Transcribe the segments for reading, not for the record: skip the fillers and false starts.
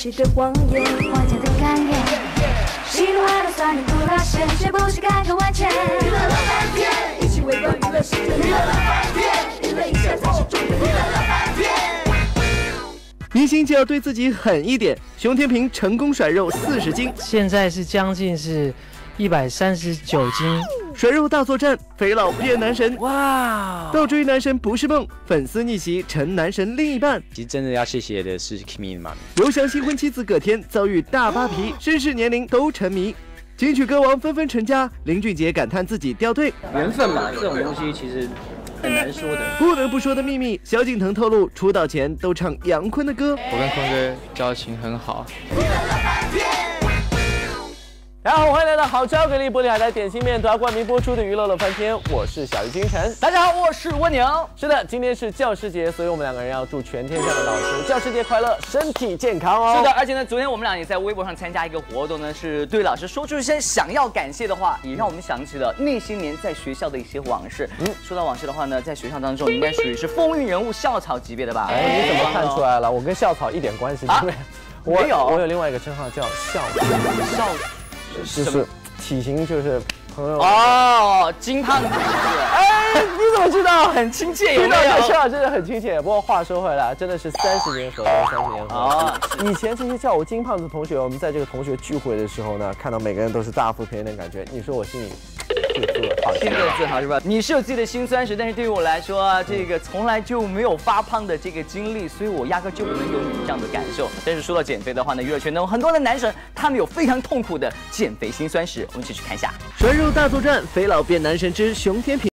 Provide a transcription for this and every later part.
戏的谎言， 我家的感言。 喜怒哀乐酸甜苦辣咸，谁不是感慨万千？娱乐乐翻天，一起围观娱乐世界。娱乐乐翻天，娱乐一下才是重点。娱乐乐翻天。 明星就要对自己狠一点。熊天平成功甩肉40斤， 现在是将近是139斤。 甩肉大作战，肥佬变男神。 哇！ 倒追男神不是梦，粉丝逆袭成男神另一半。 其实真的要谢谢的是 Kimi 的妈咪。 刘翔新婚妻子葛天遭遇大扒皮，身世年龄都沉迷。金曲歌王纷纷成家，林俊杰感叹自己掉队。 缘分嘛，这种东西其实很难说的。 不得不说的秘密，萧敬腾透露出道前都唱杨坤的歌。 我跟坤哥交情很好。 大家好，欢迎来到好吃给力玻璃海苔点心面团冠名播出的娱乐乐翻天，我是小鱼金晨。 大家好，我是蜗牛。 是的，今天是教师节，所以我们两个人要祝全天下的老师教师节快乐，身体健康哦。 是的，而且呢，昨天我们俩也在微博上参加一个活动呢，是对老师说出一些想要感谢的话，也让我们想起了那些年在学校的一些往事。说到往事的话呢，在学校当中应该属于是风云人物、校草级别的吧？ 哎，你怎么看出来了？我跟校草一点关系都没有。 没有， 我有另外一个称号叫校草，就是体型就是朋友哦，金胖子。 哎，你怎么知道？ 很亲切，有听没有？ 到这笑真的很亲切。不过话说回来，真的是30年河东，30年河西。以前这些叫我金胖子同学，我们在这个同学聚会的时候呢，看到每个人都是大腹便便的感觉，你说我心里心里自豪是吧？你是有自己的辛酸史，但是对于我来说，这个从来就没有发胖的这个经历，所以我压根就不能有你这样的感受。但是说到减肥的话呢，娱乐圈中很多的男神，他们有非常痛苦的减肥辛酸史，我们一起去看一下。 甩肉大作战，肥佬变男神之熊天平。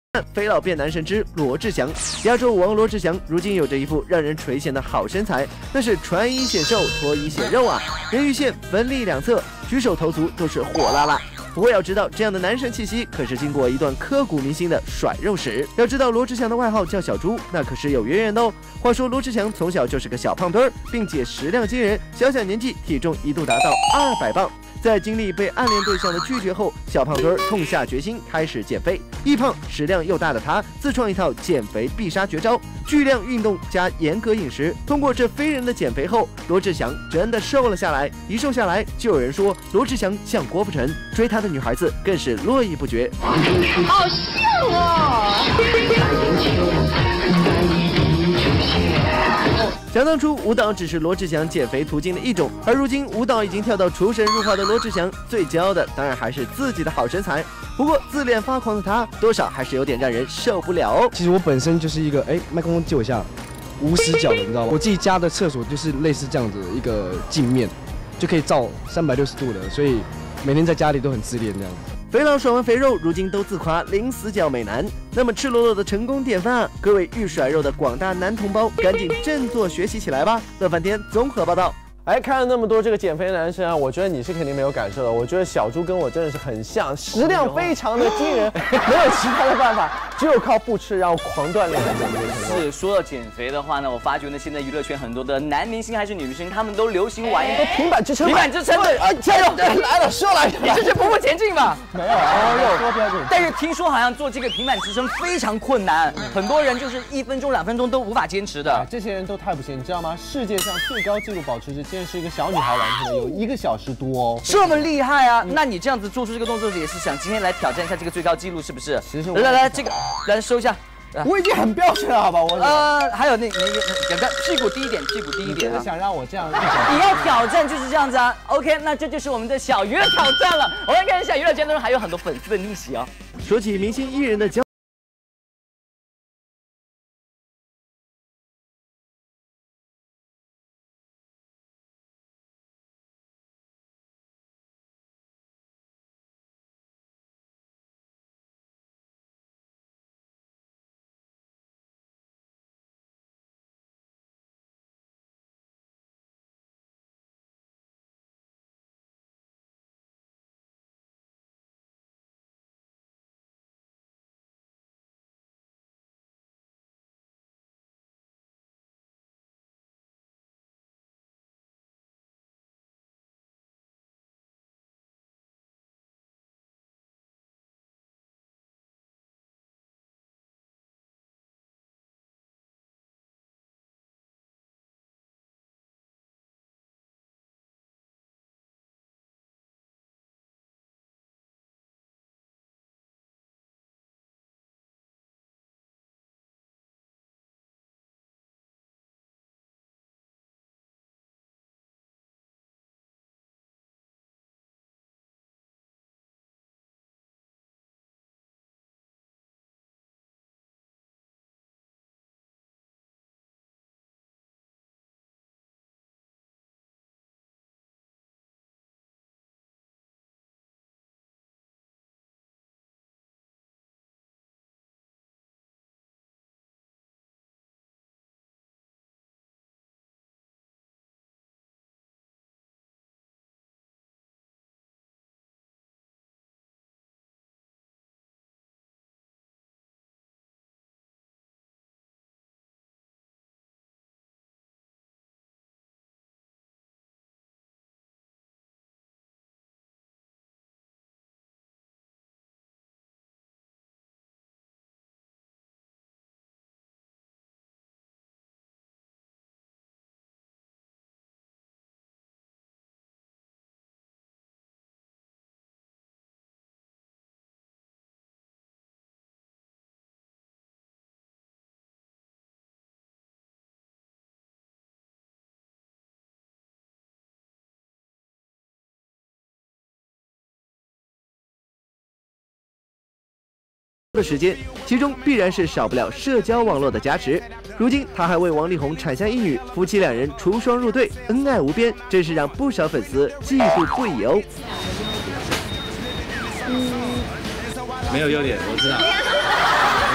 肥佬变男神之罗志祥，亚洲舞王罗志祥如今有着一副让人垂涎的好身材，那是穿衣显瘦，脱衣显肉啊！人鱼线分立两侧，举手投足都是火辣辣。不过要知道，这样的男神气息可是经过一段刻骨铭心的甩肉史。要知道罗志祥的外号叫小猪，那可是有渊源的哦。话说罗志祥从小就是个小胖墩儿，并且食量惊人，小年纪体重一度达到200磅。在经历被暗恋对象的拒绝后，小胖墩儿痛下决心开始减肥。易胖食量又大的他，自创一套减肥必杀绝招：巨量运动加严格饮食。通过这非人的减肥后，罗志祥真的瘦了下来。一瘦下来，就有人说罗志祥像郭富城，追他的女孩子更是络绎不绝。 好像哦。 想当初，舞蹈只是罗志祥减肥途径的一种，而如今舞蹈已经跳到出神入化的罗志祥，最骄傲的当然还是自己的好身材。不过自恋发狂的他，多少还是有点让人受不了哦。 其实我本身就是一个，麦克风借我一下，无死角的，你知道吗？我自己家的厕所就是类似这样子的一个镜面，就可以照360度的，所以每天在家里都很自恋这样子。 肥佬甩完肥肉，如今都自夸零死角美男。那么赤裸裸的成功典范啊！各位欲甩肉的广大男同胞，赶紧振作学习起来吧！乐翻天综合报道。 看了那么多这个减肥男生啊，我觉得你是肯定没有感受的。我觉得小猪跟我真的是很像，食量非常的惊人，没有其他的办法，只有靠不吃然后狂锻炼来减肥成功。 是说到减肥的话呢，我发觉呢，现在娱乐圈很多的男明星还是女明星，他们都流行玩一个平板支撑， 平板支撑的， 加油！来了，说来， 你这是步步前进吧？ 没有，说标准。 但是听说好像做这个平板支撑非常困难，很多人就是1分钟、2分钟都无法坚持的。 这些人都太不行，你知道吗？世界上最高纪录保持者竟然是一个小女孩完成的，有1个小时多哦， 这么厉害啊！那你这样子做出这个动作，也是想今天来挑战一下这个最高纪录，是不是？ 其实来，这个来收一下。 我已经很标准了，好吧？ 还有那个两个屁股低一点，屁股低一点。 真的想让我这样？ 你要挑战就是这样子啊。OK， 那这就是我们的小娱乐挑战了。我们看一下娱乐圈当中还有很多粉丝的逆袭哦。 说起明星艺人的交。的时间，其中必然是少不了社交网络的加持。如今他还为王力宏产下一女，夫妻2人出双入对，恩爱无边，真是让不少粉丝嫉妒不已哦。 没有优点，我知道。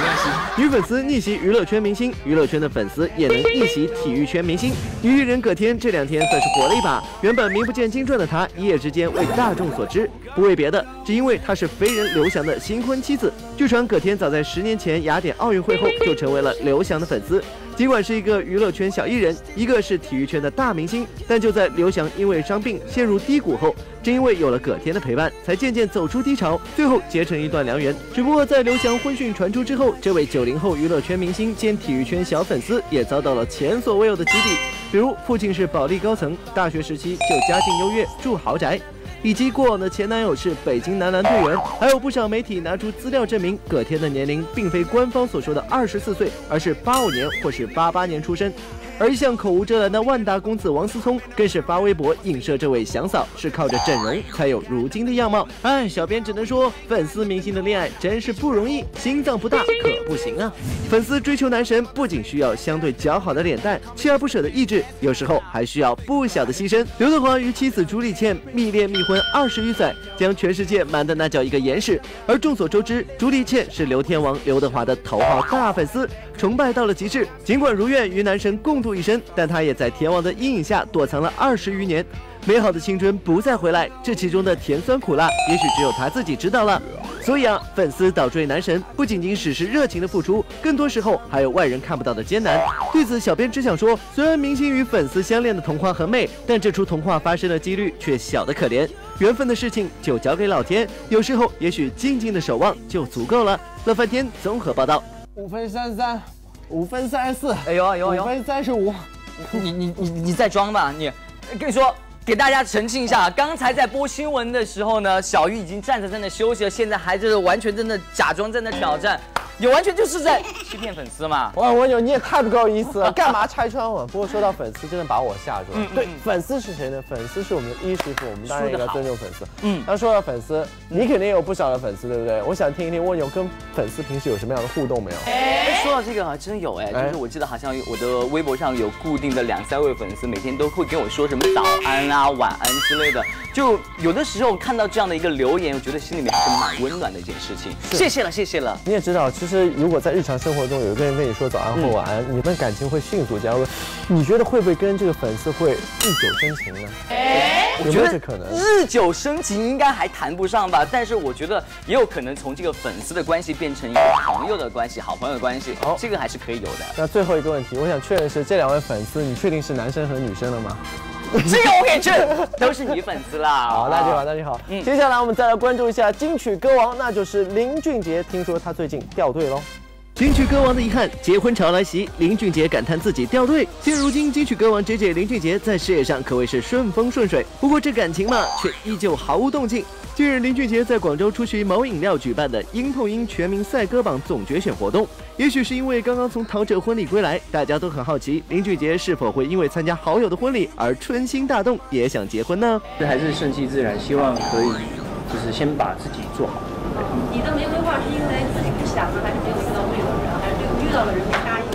女粉丝逆袭娱乐圈明星，娱乐圈的粉丝也能逆袭体育圈明星。女艺人葛天这2天算是火了一把，原本名不见经传的她，一夜之间为大众所知。不为别的，只因为她是飞人刘翔的新婚妻子。据传葛天早在10年前雅典奥运会后就成为了刘翔的粉丝。尽管是一个娱乐圈小艺人，一个是体育圈的大明星，但就在刘翔因为伤病陷入低谷后，正因为有了葛天的陪伴，才渐渐走出低潮，最后结成一段良缘。只不过在刘翔婚讯传出之后，这位90后娱乐圈明星兼体育圈小粉丝也遭到了前所未有的击毙，比如父亲是保利高层，大学时期就家境优越，住豪宅。以及过往的前男友是北京男篮队员，还有不少媒体拿出资料证明，葛天的年龄并非官方所说的24岁，而是85年或是88年出生。而一向口无遮拦的万达公子王思聪更是发微博影射这位祥嫂是靠着整容才有如今的样貌。哎，小编只能说，粉丝明星的恋爱真是不容易，心脏不大可不行啊！粉丝追求男神不仅需要相对较好的脸蛋、锲而不舍的意志，有时候还需要不小的牺牲。刘德华与妻子朱丽倩蜜恋蜜婚20余载，将全世界瞒得那叫一个严实。而众所周知，朱丽倩是刘天王刘德华的头号大粉丝，崇拜到了极致。尽管如愿与男神共度一生，但她也在天王的阴影下躲藏了20余年。美好的青春不再回来，这其中的甜酸苦辣，也许只有他自己知道了。所以啊，粉丝倒追男神不仅仅只是热情的付出，更多时候还有外人看不到的艰难。对此，小编只想说，虽然明星与粉丝相恋的童话很美，但这出童话发生的几率却小得可怜。缘分的事情就交给老天，有时候也许静静的守望就足够了。乐翻天综合报道。 5分33，5分34， 哎呦 5分35。 你在装吧？跟你说。给大家澄清一下，刚才在播新闻的时候呢，小鱼已经站着在那休息了，现在还就是完全真的假装在那挑战，也完全就是在欺骗粉丝嘛。 哇，文友你也太不够意思了，干嘛拆穿我？不过说到粉丝，真的把我吓住了。对，粉丝是谁呢？粉丝是我们的衣食父，我们当然应该尊重粉丝。那说到粉丝，你肯定有不少的粉丝，对不对？我想听一听文友跟粉丝平时有什么样的互动没有？ 说到这个还真有就是我记得好像我的微博上有固定的2、3位粉丝，每天都会跟我说什么早安啊、晚安之类的。就有的时候看到这样的一个留言，我觉得心里面还是蛮温暖的一件事情。谢谢了，谢谢了。 你也知道，其实如果在日常生活中有一个人跟你说早安或晚安，你们感情会迅速加温。你觉得会不会跟这个粉丝会日久生情呢？ 我觉得可能日久生情应该还谈不上吧，但是我觉得也有可能从这个粉丝的关系变成一个朋友的关系、好朋友的关系，这个还是可以有的。 那最后一个问题，我想确认是这2位粉丝，你确定是男生和女生了吗？ 这个我可以确认，都是女粉丝啦。 好，那就好，那就好。接下来我们再来关注一下金曲歌王，那就是林俊杰。听说他最近掉队喽。 金曲歌王的遗憾，结婚潮来袭，林俊杰感叹自己掉队。现如今，金曲歌王 JJ 林俊杰在事业上可谓是顺风顺水，不过这感情嘛，却依旧毫无动静。近日，林俊杰在广州出席某饮料举办的音碰音全民赛歌榜总决选活动。也许是因为刚刚从陶喆婚礼归来，大家都很好奇林俊杰是否会因为参加好友的婚礼而春心大动，也想结婚呢？ 这还是顺其自然，希望可以就是先把自己做好。 你的没规划是因为自己不想呢，还是没有遇到对的人，还是遇到了人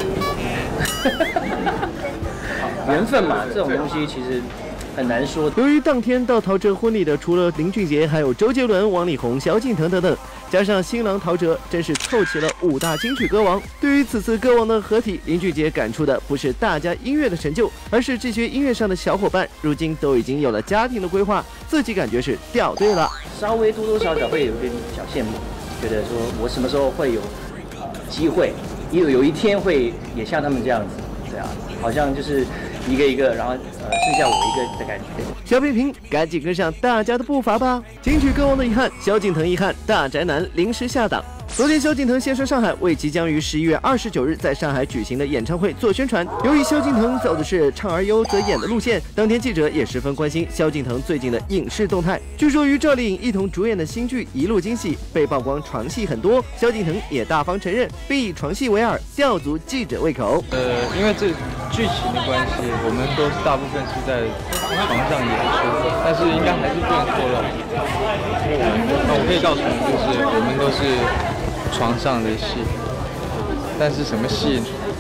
没答应？ 缘分嘛，这种东西其实很难说。 由于当天到陶喆婚礼的除了林俊杰，还有周杰伦、王力宏、萧敬腾等等，加上新郎陶喆，真是凑齐了5大金曲歌王。对于此次歌王的合体，林俊杰感触的不是大家音乐的成就，而是这些音乐上的小伙伴如今都已经有了家庭的规划，自己感觉是掉队了， 稍微多多少少会有点小羡慕，觉得说我什么时候会有机会，有一天会也像他们这样子，对啊，好像就是一个一个，然后剩下我一个的感觉。 小平平，赶紧跟上大家的步伐吧！金曲歌王的遗憾，萧敬腾遗憾，大宅男临时下档。昨天，萧敬腾现身上海，为即将于11月29日在上海举行的演唱会做宣传。由于萧敬腾走的是唱而优则演的路线，当天记者也十分关心萧敬腾最近的影视动态。据说与赵丽颖一同主演的新剧《一路惊喜》被曝光床戏很多，萧敬腾也大方承认，并以床戏为饵，吊足记者胃口。 因为这剧情的关系，我们都是大部分是在床上演出，但是应该还是不能透露。那我可以告诉你，就是我们都是床上的戏，但是什么戏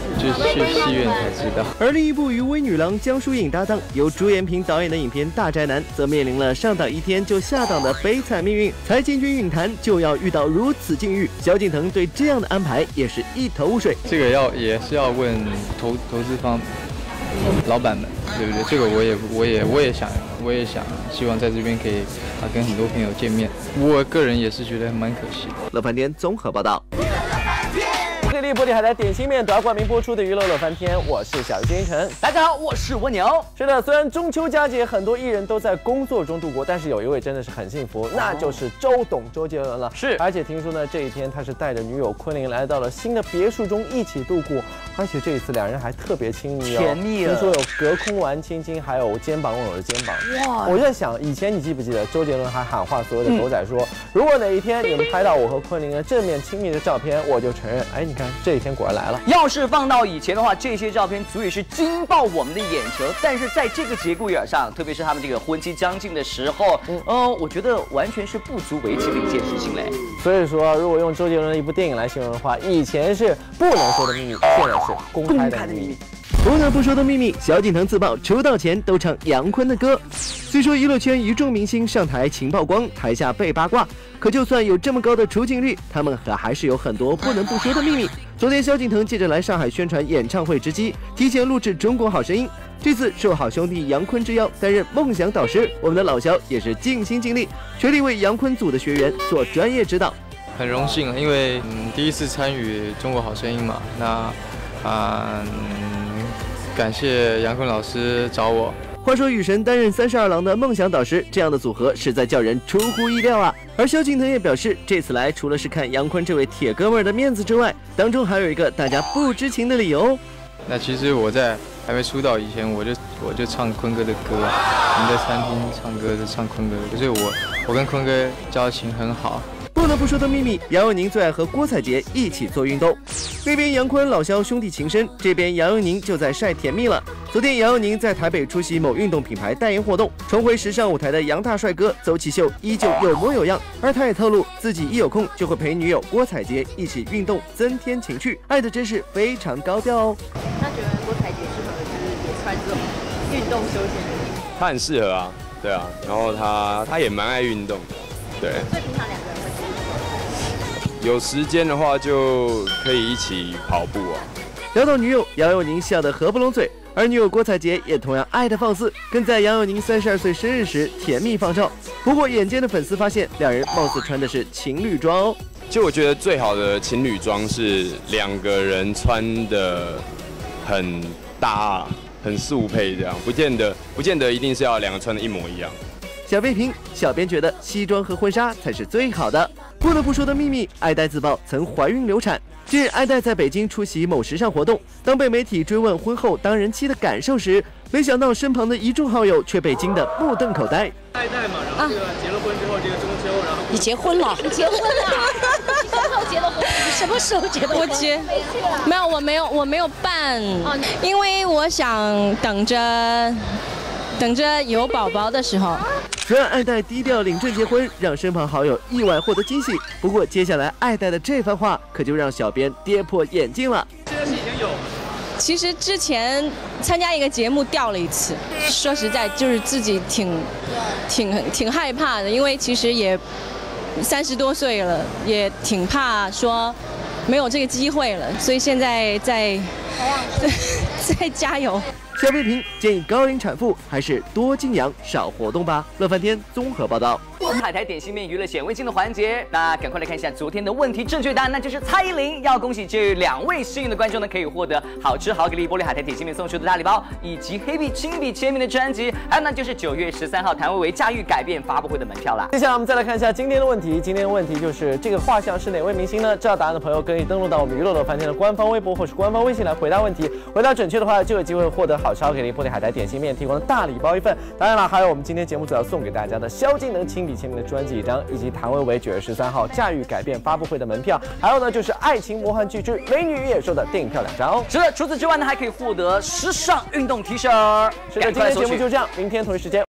就去戏院才知道。 而另一部与微女郎江疏影搭档、由朱延平导演的影片《大宅男》，则面临了上档一天就下档的悲惨命运。才进军影坛就要遇到如此境遇，萧敬腾对这样的安排也是一头雾水。 这个也是要问投资方老板们，对不对？这个我也想希望在这边可以跟很多朋友见面。我个人也是觉得蛮可惜的。 乐翻天综合报道。 给力玻璃海苔点心面夺冠名播出的娱乐乐翻天，我是小鱼金晨。 大家好，我是蜗牛。 是的，虽然中秋佳节很多艺人都在工作中度过，但是有一位真的是很幸福，那就是周杰伦了。 是， 而且听说呢，这一天他是带着女友昆凌来到了新的别墅中一起度过，而且这一次两人还特别亲密哦， 甜蜜了。 听说有隔空玩亲亲，还有肩膀吻着肩膀。哇！我在想，以前你记不记得周杰伦还喊话所有的狗仔说，如果哪一天你们拍到我和昆凌的正面亲密的照片，我就承认。哎，你看这一天果然来了。 要是放到以前的话，这些照片足以是惊爆我们的眼球。但是在这个节骨眼上，特别是他们这个婚期将近的时候，我觉得完全是不足为奇的一件事情嘞。 所以说，如果用周杰伦的一部电影来形容的话，以前是不能说的秘密，现在是公开的秘密。 不能不说的秘密，萧敬腾自曝出道前都唱杨坤的歌。虽说娱乐圈一众明星上台勤曝光，台下被八卦，可就算有这么高的出镜率，他们还是有很多不能不说的秘密。昨天萧敬腾借着来上海宣传演唱会之机，提前录制《中国好声音》。这次受好兄弟杨坤之邀担任梦想导师，我们的老萧也是尽心尽力，全力为杨坤组的学员做专业指导。 很荣幸，因为第一次参与《中国好声音》嘛，那感谢杨坤老师找我。 话说雨神担任32郎的梦想导师，这样的组合实在叫人出乎意料啊！而萧敬腾也表示，这次来除了是看杨坤这位铁哥们儿的面子之外，当中还有一个大家不知情的理由。 那其实我在还没出道以前，我就唱坤哥的歌，我们在餐厅唱歌就唱坤哥的歌，所以我跟坤哥交情很好。 不能不说的秘密，杨佑宁最爱和郭采洁一起做运动。那边杨坤老萧兄弟情深，这边杨佑宁就在晒甜蜜了。昨天杨佑宁在台北出席某运动品牌代言活动，重回时尚舞台的杨大帅哥走起秀依旧有模有样，而他也透露自己一有空就会陪女友郭采洁一起运动，增添情趣，爱的真是非常高调哦。 那觉得郭采洁适合就是也穿这种运动休闲衣？ 他很适合啊，对啊，然后他也蛮爱运动的，对。 所以平常两个人会去运动？ 有时间的话就可以一起跑步啊。 聊到女友，杨佑宁笑得合不拢嘴，而女友郭采洁也同样爱得放肆，更在杨佑宁32岁生日时甜蜜放照。不过眼尖的粉丝发现，两人貌似穿的是情侣装哦。 就我觉得最好的情侣装是两个人穿的很搭、很速配，这样不见得一定是要两个穿的一模一样。 小编评：小编觉得西装和婚纱才是最好的。不得不说的秘密，爱戴自曝曾怀孕流产。近日，爱戴在北京出席某时尚活动，当被媒体追问婚后当人妻的感受时，没想到身旁的一众好友却被惊得目瞪口呆。 爱戴嘛，然后这个结了婚之后，这个中秋，然后你结婚了？ 你结婚了？你什么时候结的婚？ 你什么时候结的婚？ 我结， 没有，我没有办，因为我想等着有宝宝的时候。 虽然爱戴低调领证结婚，让身旁好友意外获得惊喜，不过接下来爱戴的这番话可就让小编跌破眼镜了。 这个是以前有。 其实之前参加一个节目掉了一次，说实在就是自己挺害怕的，因为其实也30多岁了，也挺怕说没有这个机会了，所以现在在加油。 小编评建议高龄产妇还是多静养少活动吧。乐翻天综合报道。 海苔点心面娱乐显微镜的环节，那赶快来看一下昨天的问题正确答案，那就是蔡依林。要恭喜这2位幸运的观众呢，可以获得好吃好给力玻璃海苔点心面送出的大礼包，以及黑笔亲笔签名的专辑，还有呢就是9月13号谭维维驾驭改变发布会的门票啦。 接下来我们再来看一下今天的问题，今天的问题就是这个画像是哪位明星呢？知道答案的朋友可以登录到我们娱乐乐翻天的官方微博或是官方微信来回答问题，回答准确的话就有机会获得好吃好给力玻璃海苔点心面提供的大礼包1份。当然了，还有我们今天节目组要送给大家的萧敬腾亲笔签名的专辑1张，以及谭维维9月13号驾驭改变发布会的门票，还有呢就是《爱情魔幻剧之美女与野兽》的电影票2张哦。 是的，除此之外呢，还可以获得时尚运动 T 恤。 是的，今天节目就这样，明天同一时间。